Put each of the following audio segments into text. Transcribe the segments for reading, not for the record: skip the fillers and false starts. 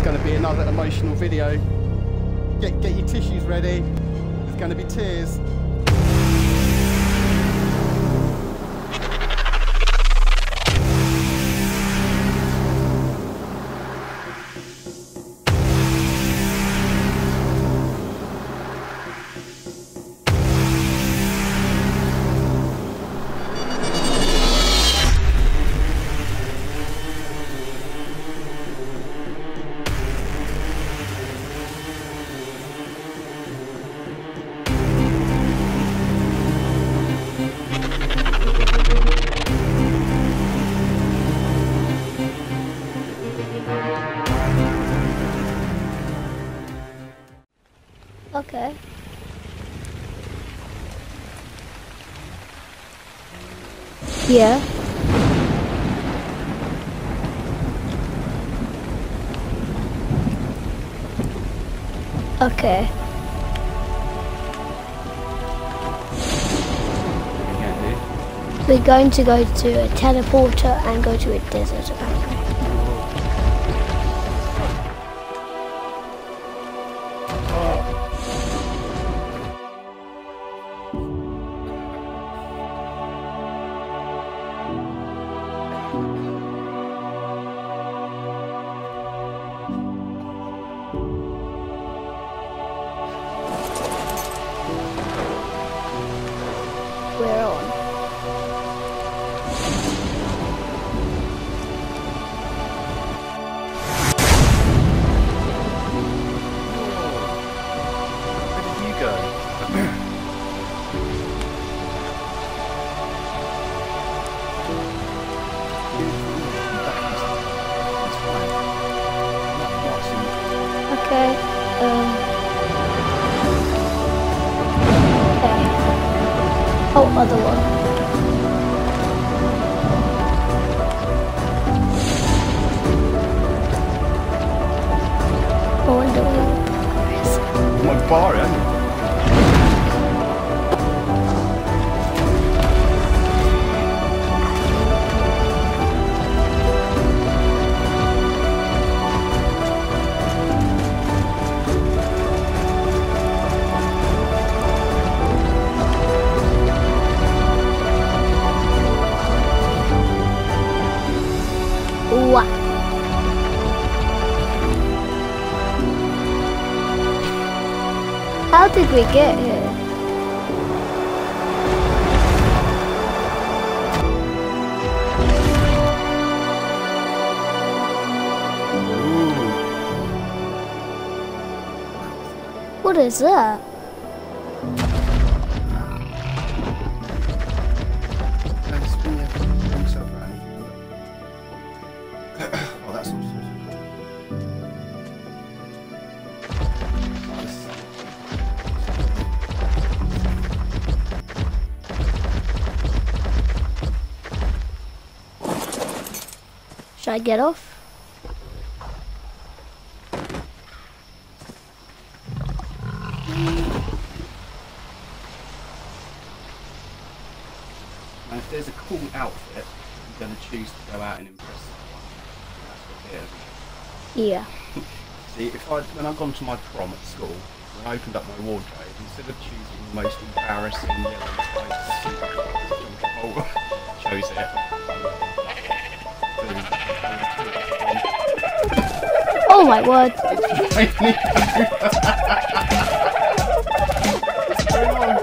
going to be another emotional video. Get your tissues ready. There's going to be tears. Okay. Yeah. Okay. We're going to go to a teleporter and go to a desert apparently. We're on. Where did you go? Okay. Okay. Oh, other one. I wonder where it is. My bar, eh? Wow. How did we get here? What is that? Oh, that's awesome. Should I get off? And if there's a cool outfit, I'm going to choose to go out and impress someone. That's what it is. Yeah. See, when I've gone to my prom at school, when I opened up my wardrobe, instead of choosing the most embarrassing yellow spice suit, John Travolta chose it. Oh my word. What's going on?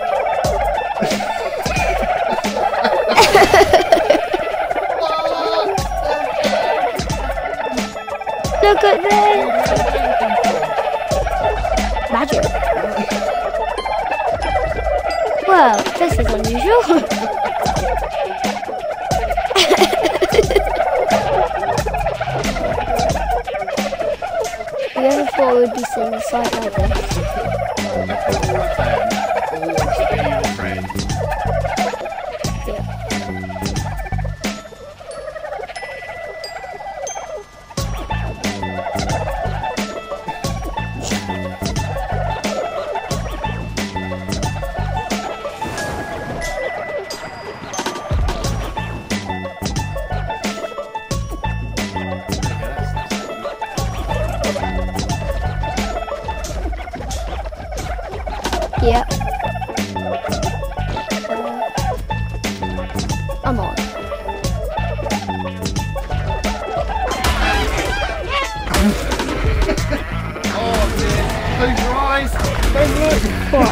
Look at this! Magic. Well, this is unusual. You ever thought we would be sitting inside like this? Yeah. Yep. I'm on. Oh dear. Close your eyes. Don't look. Why?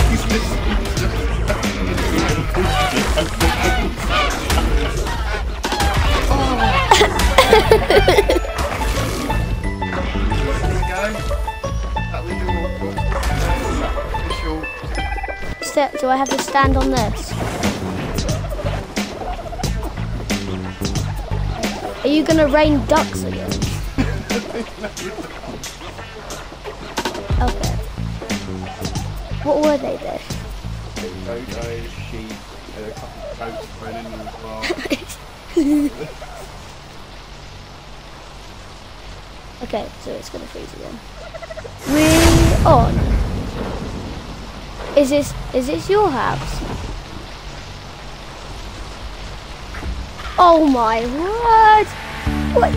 Do I have to stand on this? Are you gonna rain ducks again? Okay. What were they then? Dodos, sheep, a couple of goats thrown in as well. Okay, so it's gonna freeze again. We're on. Is this your house? Oh my word! What?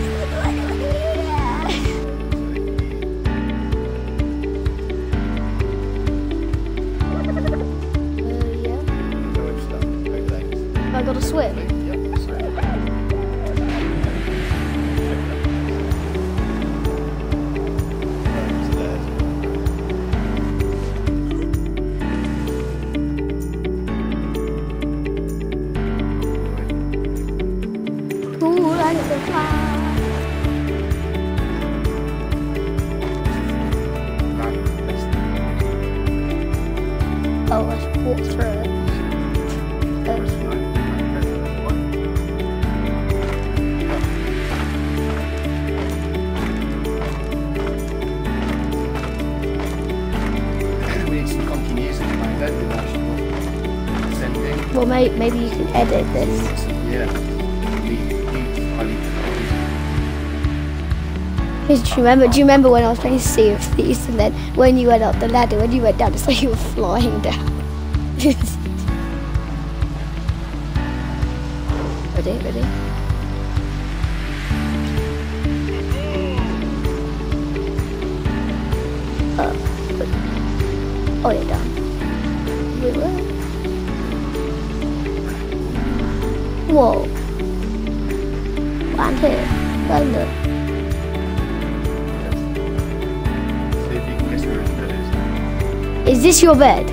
Yeah. Have I got to swim? Yep, swim. Oh, let's walk through it. We need some funky music, like that with national sending. Well, maybe you can edit this. Yeah. Do you remember when I was playing Sea of Thieves, and then when you went up the ladder, when you went down, it's like you were flying down. Ready? Oh, you're done. Whoa. Land here. London. Is this your bed?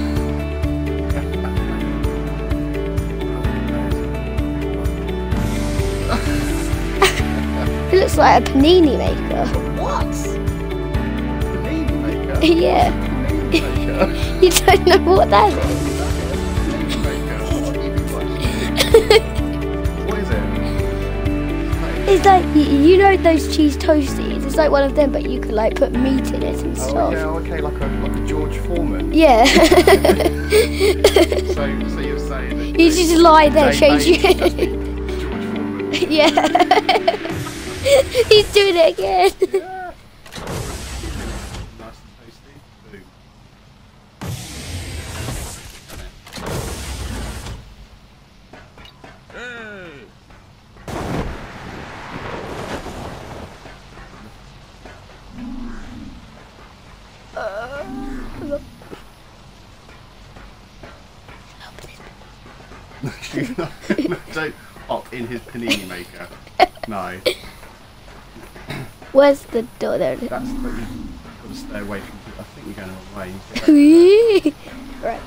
It looks like a panini maker. What? Panini maker? Yeah. Panini maker? You don't know what that is? Panini maker? What is it? It's like, you know those cheese toasties? It's like one of them, but you could like put meat in it and stuff. Okay, like a George Foreman. Yeah. So you're saying that You just lie there, change you. George Foreman. Yeah. He's doing it again. Yeah. Nice and tasty. Boom. Don't hop in his panini maker. No. Where's the door there? That's what you've got to stay away from. I think you're going away. Right,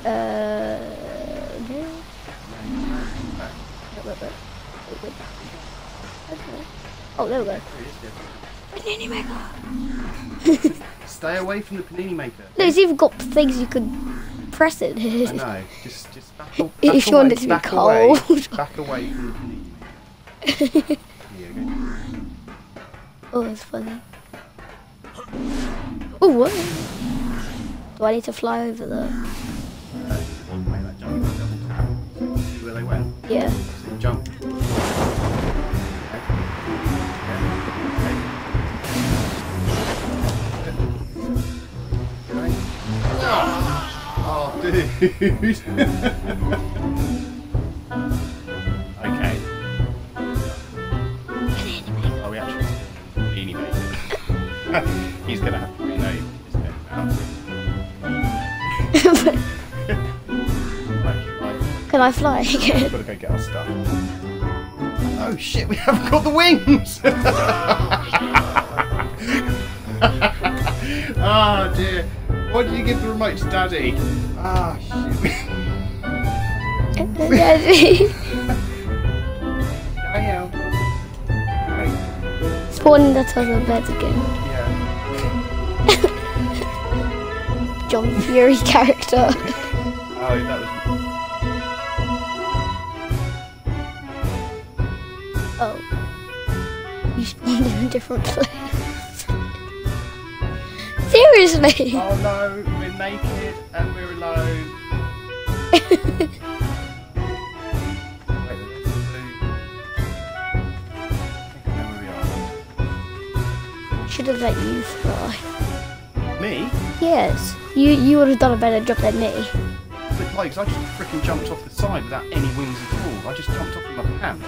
oh, there we go. Panini maker. Stay away from the panini maker. No, it's even got things you could press it. I know. Just back away. If you want it to be cold. Back away from the panini maker. Here you go. Oh, that's funny. Oh, what? Do I need to fly over there? Make that jump, double tap. See where they went? Yeah. So jump. Oh, dude. Okay. Oh, we actually panini maker. He's gonna have to rename his head now. Can I fly again? We've got to go get our stuff. Oh shit, we haven't got the wings! Oh dear. Why did you give the remote to Daddy? Ah shit. Daddy. Daniel. Spawning the other bed again. Yeah. John Fury character. Oh, that was. Oh. You spawned in a different place. Seriously? Oh no, we're naked and we're alone. Wait, there's blue. I think I know where we Should have let you fly. are. Me? Yes. You would have done a better job than me. But like, I just freaking jumped off the side without any wings at all. I just jumped off in my pants.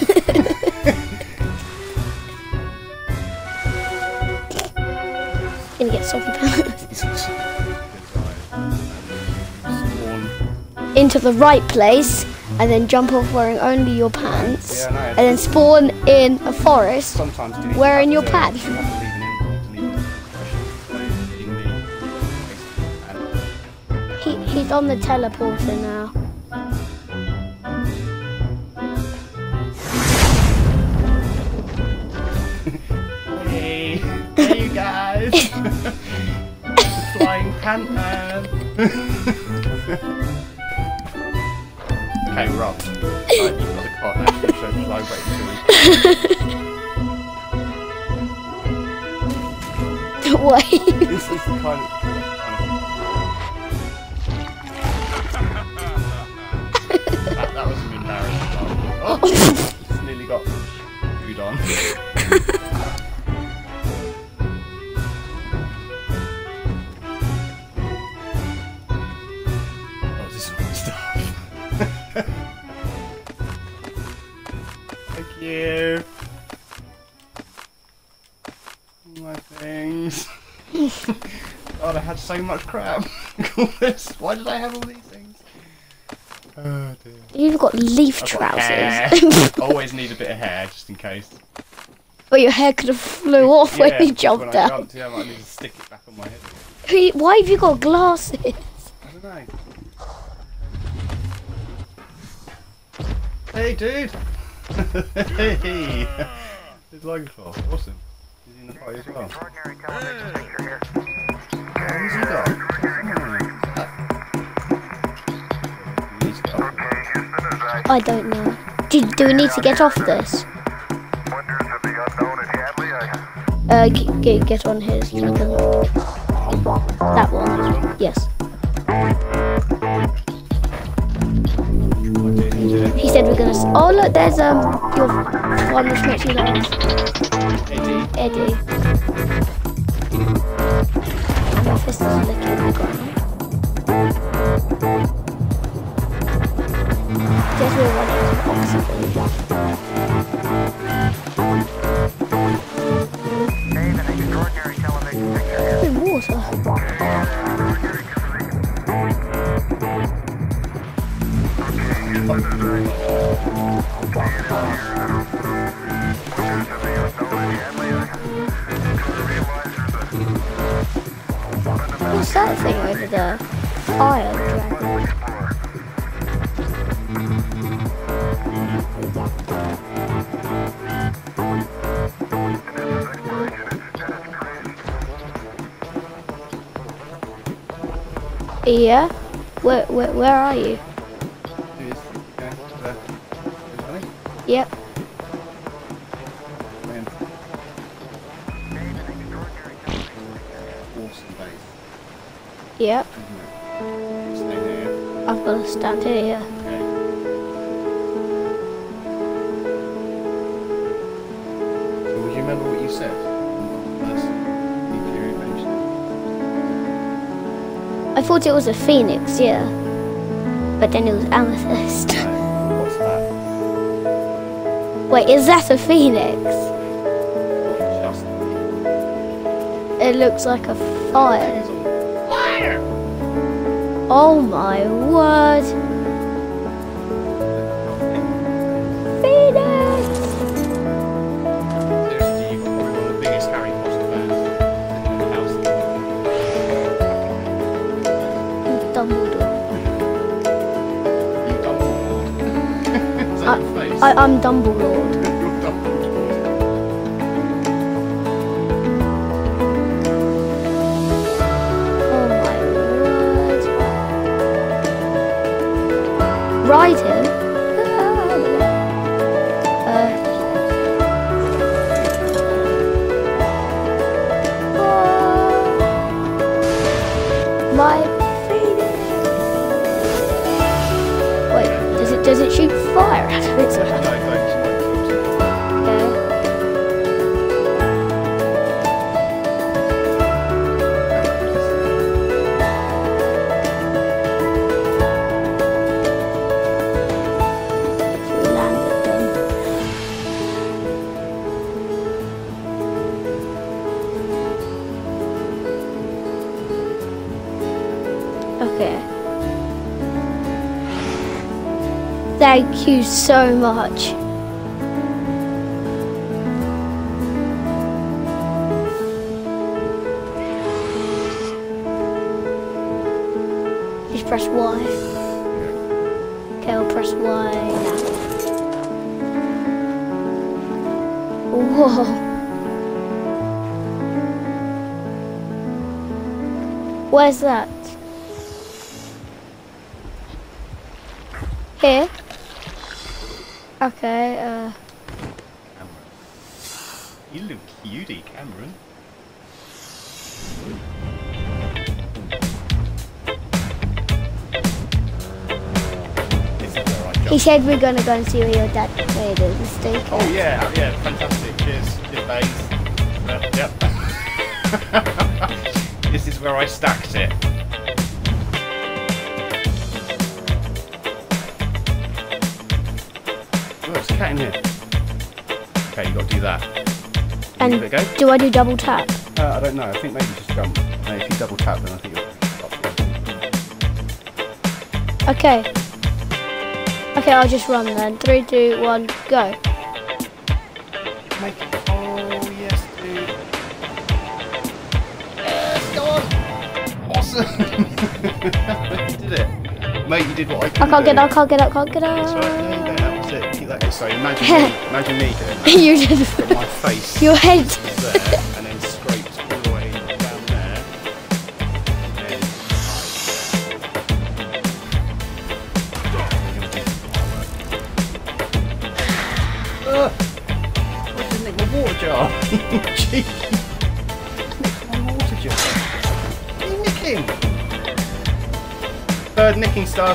Gonna get soggy pants. Spawn. Into the right place, and then jump off wearing only your pants, Yeah, I know. and then spawn in a forest Sometimes do wearing your pants. You have to leave an impression. He's on the teleporter now. Hey, hey you guys! The flying pant man. Okay, we're up. Right, you've got the cart now. You show fly rate to Wait. This is the kind of that was an embarrassing time. Oh, just nearly got food on. Oh, this is all stuff. Thank you. My things. God, I had so much crap. All this. Why did I have all these things? Oh dear. You've got leaf I've got hair. trousers. Always need a bit of hair just in case. But your hair could have flew off when you jumped when I down. jumped, yeah, I might need to stick it back on my head. Why have you got glasses? I don't know. Hey, dude. Hey. Who's Logan for? Awesome. He's in the party as well. Who's he got? I don't know. Do we need to get off this? Get on his dragon. That one. Yes. He said we're gonna. Oh look, there's your one which makes you laugh. Eddie. And my fist is licking the ground. Guess we're running to the opposite in water. What's that thing over there? Fire dragon. Yeah? Where are you? Yep. Awesome base. Yep. Stay here. I've got to stand here. Okay. So, do you remember what you said? I thought it was a phoenix, yeah. But then it was amethyst. What's that? Wait, is that a phoenix? Just It looks like a fire. fire! Oh my word. Phoenix! Seriously, you've got one of the biggest Harry Potter fans in the house. Dumbledore. You Dumbledore. Is that your face? I'm Dumbledore. You're Dumbledore. Oh my word. Ride him? My Phoenix. Wait, does it shoot fire out of it? No, don't. Okay. Thank you so much. Just press Y. Okay, I'll press Y now. Whoa. Where's that? Here? Okay, Cameron. You look cutie, Cameron. This is where I jump. he said we're gonna go and see where your dad made a mistake. Oh yeah, fantastic. Cheers, babes. Yep. This is where I stacked it. Oh, there's a cat in here. Okay, you got to do that. And There we go. do I do double tap? I don't know. I think maybe just jump. No, if you double tap, then I think you'll stop. Okay. Okay, I'll just run then. 3, 2, 1, go. Make it. Oh yes, dude. Yes, go on. Awesome. You did it, mate. You did what I couldn't I can't get do. up, can't get up, can't get That's right. up. There you go. That was it. Keep that going. So imagine me doing that. You did. Got my face Your head. there, and then scraped all the way down there. And then I just nicked my water jar. Cheeky. Just nicked my water jar. What are you nicking? Bird nicking stuff.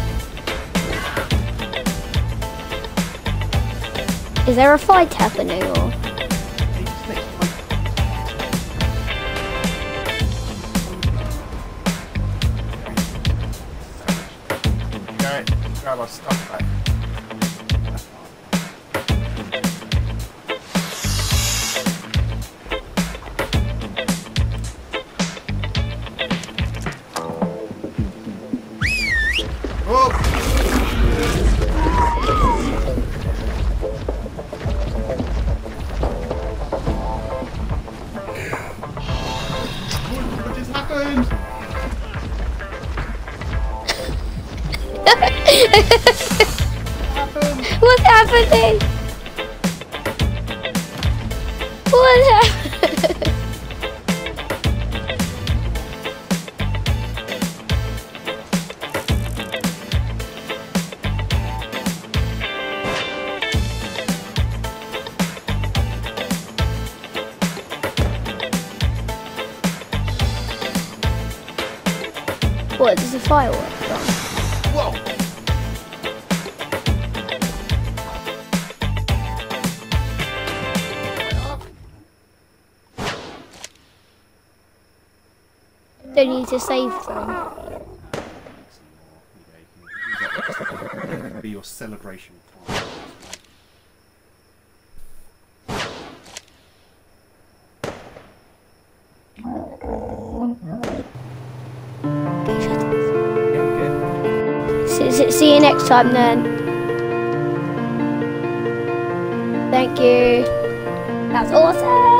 Is there a fight happening or? He just nicked my... Grab our stuff back. Oh! What just happened? What's happening? What happened? What, is a firework on? Whoa! Don't need to save them. Be your celebration time. Okay, shut up. See you next time then. Thank you. That's awesome.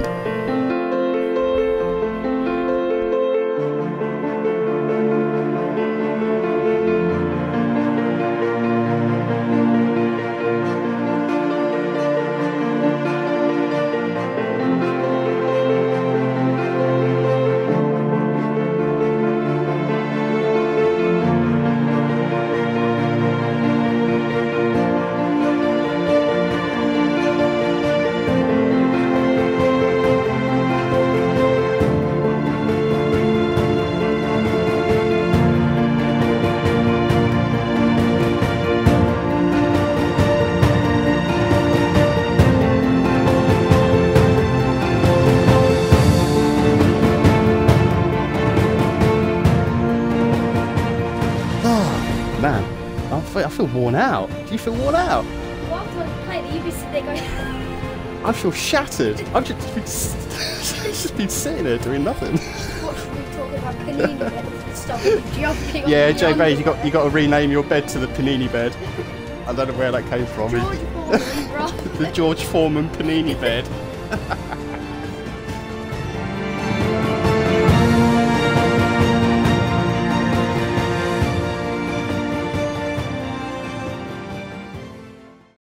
Man, I feel worn out. Do you feel worn out? While I play, you be sitting there going. I feel shattered. I've just been sitting there doing nothing. Watch me talk about panini beds and stuff and jumping. Yeah, on Jay the Bay, you underwear. got to rename your bed to the panini bed. I don't know where that came from. George Foreman, bro. The George Foreman panini bed.